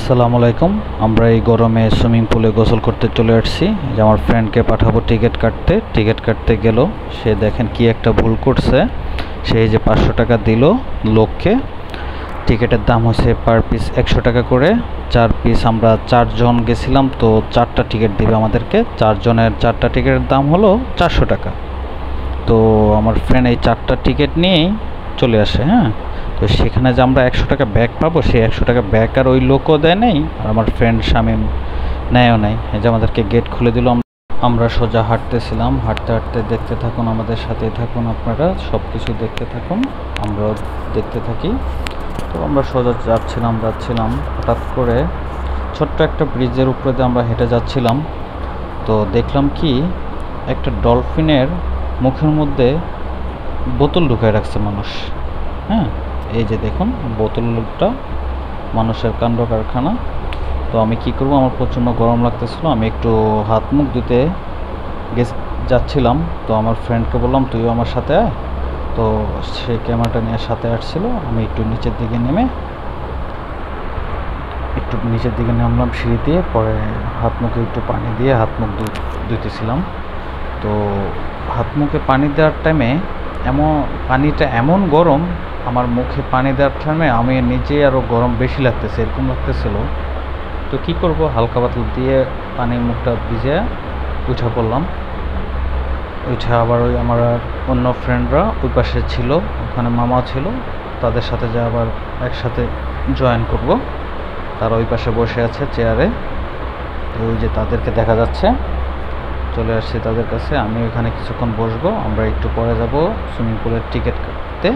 আসসালামু আলাইকুম। আমরা এই গরমে সুইমিং পুলে গোসল করতে চলে আসছি। যে আমার ফ্রেন্ডকে পাঠাবো টিকিট কাটতে গেল, সে দেখেন কি একটা ভুল করছে। সেই যে 500 টাকা দিল লোককে। টিকিটের দাম হচ্ছে পার পিস 100 টাকা করে। 4 পিস, আমরা 4 জন গেছিলাম, তো 4টা টিকিট দিবে আমাদেরকে। 4 জনের 4টা টিকিটের দাম হলো 400 টাকা। তো আমার ফ্রেন্ড এই 4টা টিকিট নিয়েই চলে আসে। হ্যাঁ, তো সেখানে যে আমরা 100 টাকা ব্যাক পাবো, সেই 100 টাকা ব্যাক আর ওই লোকও দেয় নেই, আর আমার ফ্রেন্ড শামীম নেয়ও নাই। এই যে আমাদেরকে গেট খুলে দিল। আমরা সোজা হাঁটতেছিলাম, হাঁটতে হাঁটতে দেখতে থাকুন, আমাদের সাথেই থাকুন, আপনারা সব কিছু দেখতে থাকুন, আমরাও দেখতে থাকি। তো আমরা সোজা যাচ্ছিলাম, হঠাৎ করে ছোট্ট একটা ব্রিজের উপরে দিয়ে আমরা হেঁটে যাচ্ছিলাম। তো দেখলাম কি একটা ডলফিনের মুখের মধ্যে বোতল ঢুকায় রাখছে মানুষ। হ্যাঁ, এই যে দেখুন বোতলটা, মানুষের কাণ্ড কারখানা। তো আমি কি করব, আমার প্রচণ্ড গরম লাগতেছিল, আমি একটু হাত মুখ ধুতে যাচ্ছিলাম। তো আমার ফ্রেন্ডকে বললাম তুইও আমার সাথে আয়। তো সে ক্যামেরাটা নিয়ে সাথে আসছিল। আমি একটু নিচের দিকে নামলাম সিঁড়ি দিয়ে, পরে হাত মুখে একটু পানি দিয়ে হাত মুখ ধুতেছিলাম। তো হাত মুখে পানি দেওয়ার টাইমে পানিটা এমন গরম, আমার মুখে পানি দেওয়ার টাইমে আমি নিজে আরও গরম বেশি লাগতেছে, এরকম লাগতেছিল। তো কি করব, হালকা পাতলা দিয়ে পানি মুখটা ভিজে উঠে পড়লাম। আবার ওই আমার অন্য ফ্রেন্ডরা ওই পাশে ছিল, ওখানে মামা ছিল, তাদের সাথে যে আবার একসাথে জয়েন করব। তারা ওই পাশে বসে আছে চেয়ারে। ওই যে তাদেরকে দেখা যাচ্ছে, চলে আসছি তাদের কাছে। আমি ওইখানে কিছুক্ষণ বসবো, আমরা একটু পরে যাব সুইমিং পুলের টিকিট কাটতে।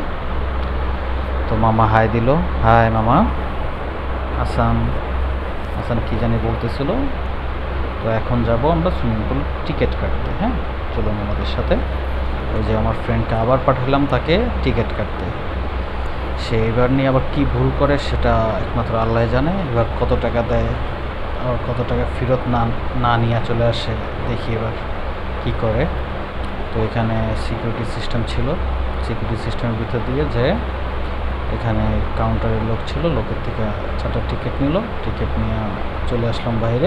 তো মামা হাই দিল, হাই মামা। হাসান কি জানি বলতেছিল। তো এখন যাব আমরা সুইমিং পুল টিকিট কাটতে। হ্যাঁ, চলুন আমাদের সাথে। ওই যে আমার ফ্রেন্ডকে আবার পাঠালাম তাকে টিকিট কাটতে। সে এবার নিয়ে আবার কি ভুল করে সেটা একমাত্র আল্লাহ জানে। এবার কত টাকা দেয়, আবার কত টাকা ফেরত না নিয়ে চলে আসে, দেখি এবার কি করে। তো এখানে সিকিউরিটি সিস্টেম ছিল, সিকিউরিটি সিস্টেমের ভিতর দিয়ে যে এখানে কাউন্টারের লোক ছিল, লোকের থেকে 4টা টিকিট নিল। টিকিট নিয়ে চলে আসলাম বাইরে।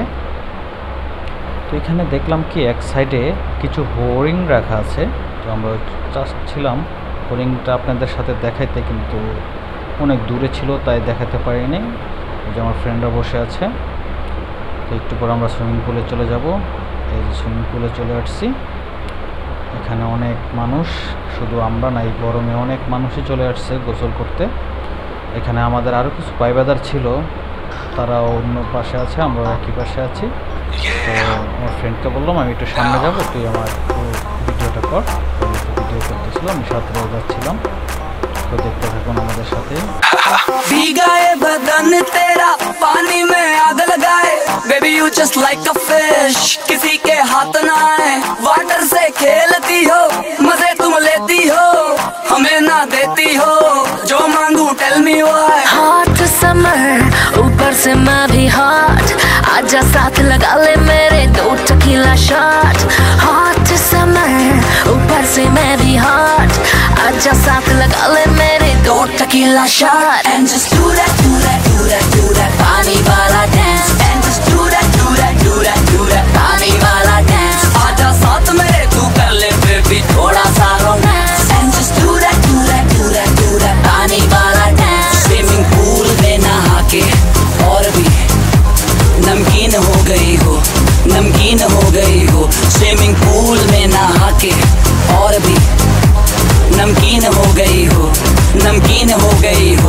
তো এখানে দেখলাম কি এক সাইডে কিছু হরিণ রাখা আছে। তো আমরা চাচ্ছিলাম হরিণটা আপনাদের সাথে দেখাইতে, কিন্তু অনেক দূরে ছিল তাই দেখাতে পারিনি। যে আমার ফ্রেন্ডরা বসে আছে। তো একটু পর আমরা সুইমিং পুলে চলে যাব। এই যে সুইমিং পুলে চলে আসছি। এখানে অনেক মানুষ, শুধু আমরা না, এই গরমে অনেক মানুষই চলে আসছে গোসল করতে। এখানে আমাদের আরও কিছু ভাইবাদার ছিল, তারা অন্য পাশে আছে, আমরা একই পাশে আছি। তো আমার ফ্রেন্ডকে বললাম আমি একটু সামনে যাব, তুই আমার ভিডিওটা কর। ভিডিও করতেছিল, আমি সাথে যাচ্ছিলাম। তো দেখতে থাকুন আমাদের সাথে। भीगाए बदन तेरा पानी में आग लगाए, baby you just like a fish, किसी के हाथ ना आए। वाटर से खेलती हो, मजे तुम लेती हो, हमें ना देती हो, जो मांगू tell me why. Hot summer ऊपर से मैं भी हॉट, आजा साथ लगा ले मेरे 2 टकीला शॉट। हॉट समर ऊपर से मैं भी हॉट, आजा साथ लगा ले मेरे 2 tequila shot. And just do that, do that, do that, do that पानी वाला dance। And just do that, do that, do that, do that पानी वाला dance। आजा साथ मेरे तू कर ले बेबी थोड़ा सा romance. And just do that, do that, do that, do that पानी वाला dance। स्विमिंग पूल में नहा के और भी नमकीन हो गई हो, नमकीन हो गई हो। स्विमिंग पूल में नहा के और भी नमकीन हो गई हो, नमकीन हो गई हो।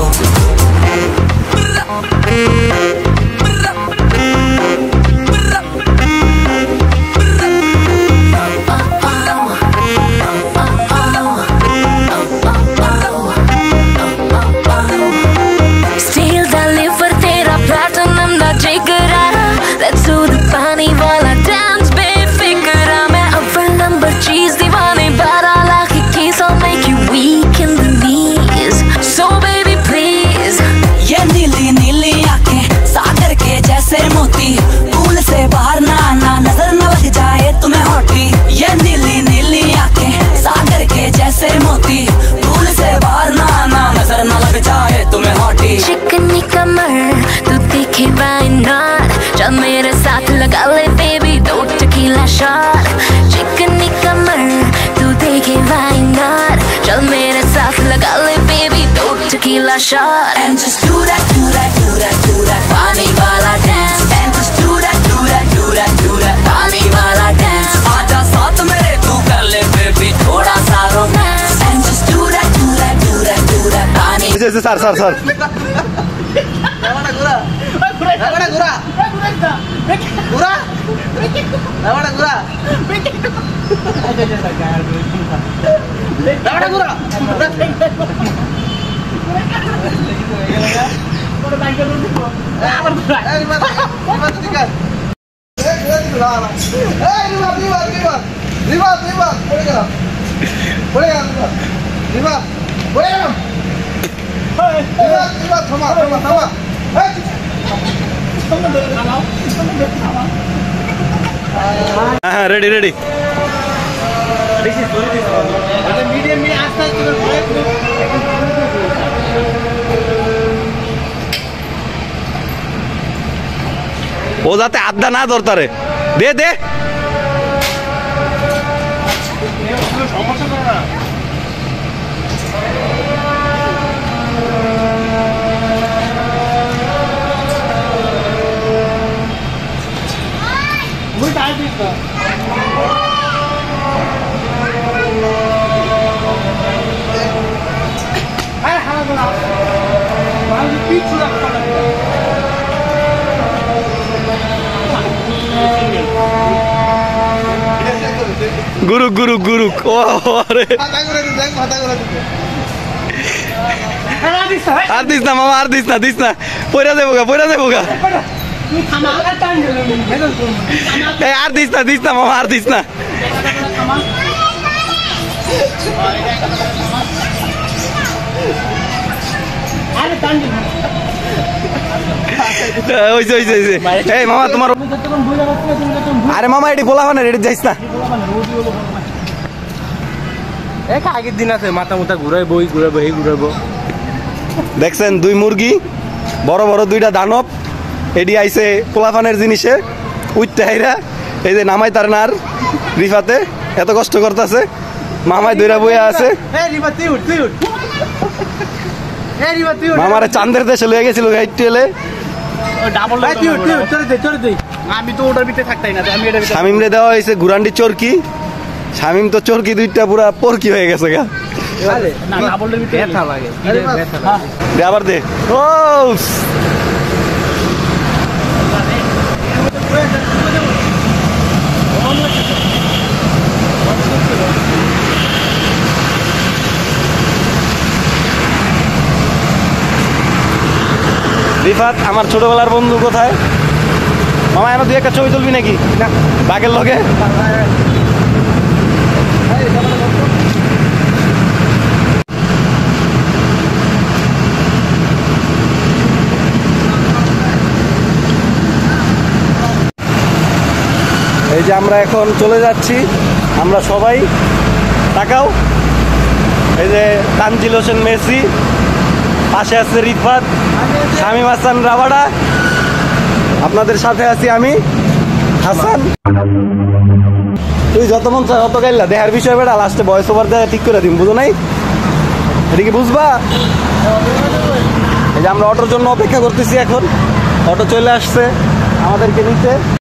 Steel the liver तेरा platinum ना जिगरा, let's do the पानी वाला dance बेफिक्रा। मैं अव्वल नंबर चीज दीवाने 12 lakh keys, I'll make you weak in the knees, so baby please। ये नीली नीली आंखें tequila shot And just do that, do that, do that, do that पानी वाला dance And just do that, do that, do that, do that पानी वाला dance आजा साथ मेरे तू कर ले baby थोड़ा सा romance And just do that, do that, do that, do that पानी স্যার স্যার স্যার হ্যাঁ রেডি রেডি ও যাতে আড্ডা না ধরতারে দে দে গুরু গুরু গুরু ও আরে আর দিস না মামা আর দিস না পয়রা দেবো গা আর দিস না মামা আর দিস না এই মামা তোমার আরে মামা এটি বলা হয় না রেডি যাইস না আগের দিন আছে মাথা মুথা ঘুরাইবো দেখছেন দুই মুরগি বড় বড় দুইটা দানব এডি আইছে পোলাফানের জিনিসে উঠতে হাইরা এই যে নামাই তার নার রিফাতে এত কষ্ট করতেছে মামাই দুইরা বইয়া আছে মামারে চান্দের দেশে লয়ে গেছিল গাইটেলে আমি তো ওটার ভিতরে থাকতাই না আমি এটা শামিম রে দেওয়া হয়েছে গুরান্ডি চরকি শামিম তো চরকি দুইটা পুরা পরকি হয়ে গেছে গা না ডাবলের ভিতরে ব্যথা লাগে দে আবার দে ও রিফাত আমার ছোটবেলার বন্ধু কোথায় মামা এনে দুই একটা ছবি তুলবি নাকি না বাঘের লগে এই যে আমরা এখন চলে যাচ্ছি আমরা সবাই তাকাও এই যে তানজিল হোসেন মেসি পাশে আছে রিফাত শামীম হাসান রাবাডা আপনাদের সাথে আছি আমি হাসান তুই যত মন চায় অত গাইলা দেহার বিষয় বেড়া লাস্টে ভয়েস ওভার দেয় ঠিক করে দিন বুঝো নাই এটা কি বুঝবা এই যে আমরা অটোর জন্য অপেক্ষা করতেছি এখন অটো চলে আসছে আমাদেরকে নিতে